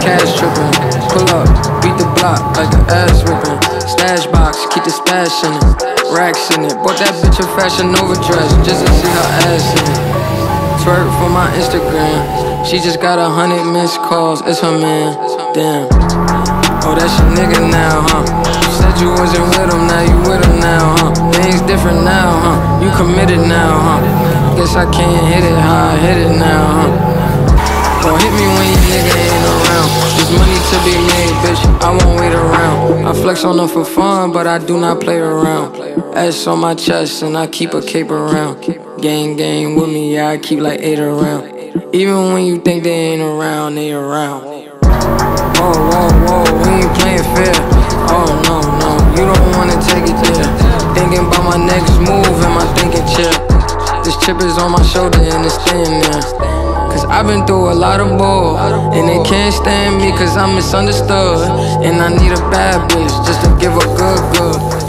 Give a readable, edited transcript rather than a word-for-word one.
cash trippin'. Pull up, beat the block like the ass whippin'. Stash box, keep the stash in it. Racks in it, bought that bitch a fashion overdress just to see her ass in it. Twerk for my Instagram, she just got 100 missed calls, it's her man, damn. Oh, that's your nigga now, huh? You said you wasn't with him, now you with him now, huh? Things different now, huh? You committed now, huh? Guess I can't hit it how I hit it now, huh? Don't hit me when your nigga ain't around. There's money to be made, bitch, I won't wait around. I flex on her for fun, but I do not play around. S on my chest and I keep a cape around. Gang with me, yeah, I keep like 8 around. Even when you think they ain't around, they around. Whoa, we ain't playing fair. Oh no, you don't wanna take it there. Thinking about my next move in my thinking chair. This chip is on my shoulder and it's staying there. Cause I've been through a lot of bull, and they can't stand me cause I'm misunderstood. And I need a bad bitch just to give a good.